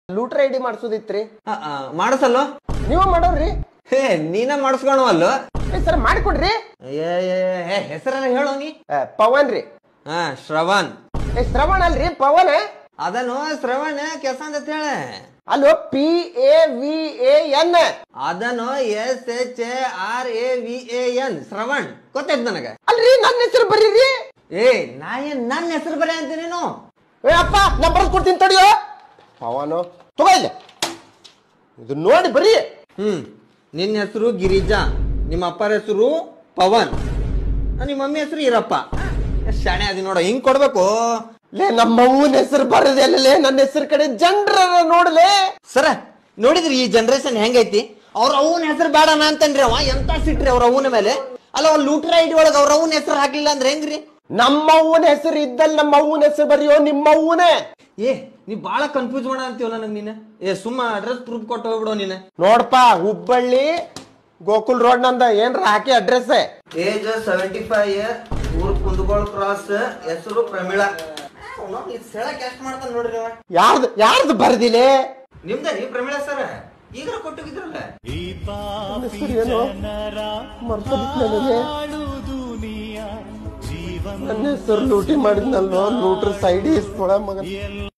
ಲೂಟ್ರ ID ಮಾಡ್ಸೋದಿತ್ರಿ. ಮಾಡಸಲ್ವ ನೀವ ಮಾಡೋರ್ರಿ? ಹೇ ನೀನ ಮಾಡಿಸ್ಕೊಳವಲ್ಲ sir ಮಾಡಿಕೊಡ್ರಿ. ಹೆಸರ ಹೇಳು ನೀ. ಪವನ್ ರೀ. ಶ್ರವಣ್. ಶ್ರವಣ್ ಅಲ್ರಿ ಪವನ್. ಅದನ್ನು ಶ್ರವಣ್ ಕೆಸ ಅಂತ ಹೇಳ. ಅಲ್ಲೋ PAVAN. ಅದನ್ನು SHRAVAN ಶ್ರವಣ್ ಗೊತ್ತಾಯ್ತು ನನಗ. ಅಲ್ರಿ ನನ್ನ ಹೆಸರು ಬರೀರಿ. ನಾ ಏನ್ ನನ್ನ ಹೆಸರು ಬರೀ ಅಂತ ನೀನು. ಅಪ್ಪ ನಾ ಬರ್ದು ಕೊಡ್ತೀನಿ ತಡಿಯೋ. ಪವನು ತಗೋ ಇಲ್ಲ ಇದು ನೋಡಿ ಬರೀ. ನಿನ್ನ ಹೆಸರು ಗಿರಿಜಾ, ನಿಮ್ಮ ಅಪ್ಪರ ಹೆಸರು ಪವನ್, ನಿಮ್ಮ ಮಮ್ಮಿ ಹೆಸರು ಈರಪ್ಪ. ಶಾಣೆ ಅದಿ ನೋಡ, ಹಿಂಗ್ ಕೊಡ್ಬೇಕು. ಲೇ ನಮ್ಮ ಅವ್ವನ ಹೆಸರು ಬರದೆ ಅಲ್ಲೇ ನನ್ನ ಹೆಸರು ಕಡೆ ಜನರ ನೋಡ್ಲೆ. ಸರ ನೋಡಿದ್ರಿ ಈ ಜನರೇಷನ್ ಹೆಂಗೈತಿ? ಅವ್ರ ಅವನ ಹೆಸರು ಬೇಡನ ಅಂತನ್ರಿ. ಅವ ಎಂತ ಸಿಟ್ರಿ ಅವ್ರ ಅವನ ಮೇಲೆ. ಅಲ್ಲ ಅವ್ರ ಲೂಟ್ರ ಐಡಿ ಒಳಗ ಅವ್ರ ಅವನ ಹೆಸರು ಹಾಕ್ಲಿಲ್ಲ ಅಂದ್ರೆ ಹೆಂಗ್ರಿ? ನಮ್ಮ ಅವ್ವನ ಹೆಸರು ಇದ್ದಲ್ಲಿ ನಮ್ಮ ಅವ್ವನ ಹೆಸರು ಬರೆಯೋ ನಿಮ್ಮ ಅವ್ವನೇ. ನೀ ಬಾಳ ಕನ್ಫ್ಯೂಸ್ ಮಾಡ ಅಂತೀವ ನನಗ್ ನೀನ. ಸುಮ್ಮ ಅಡ್ರೆಸ್ ಪ್ರೂಫ್ ಕೊಟ್ಟು ಹೋಗ್ಬಿಡೋ ನೀನ. ನೋಡ್ಪಾ ಹುಬ್ಬಳ್ಳಿ ಗೋಕುಲ್ ರೋಡ್ ನಂದ ಏನ್ರ ಹಾಕಿ ಅಡ್ರೆಸ್. ಏಜ್ 75, ಊರ್ ಕುಂದಗೋಳ ಕ್ರಾಸ್, ಹೆಸರು ಪ್ರಮೀಳಾ. ಎಷ್ಟ್ ಮಾಡ್ತಾನ ನೋಡ್ರಿ. ಯಾರ್ದು ಬರ್ದಿಲೆ? ನಿಮ್ದ ನೀವ್ ಪ್ರಮೀಳಾ ಸರ್ ಈಗ ಕೊಟ್ಟಿದ್ರಲ್ಲ. ನನ್ನ ಹೆಸರು ಲೂಟಿ ಮಾಡಿದ್ನಲ್ವ, ಲೂಟ್ರ ಸೈಡ್ ಇಸ್ಕೊಳ ಮಗ.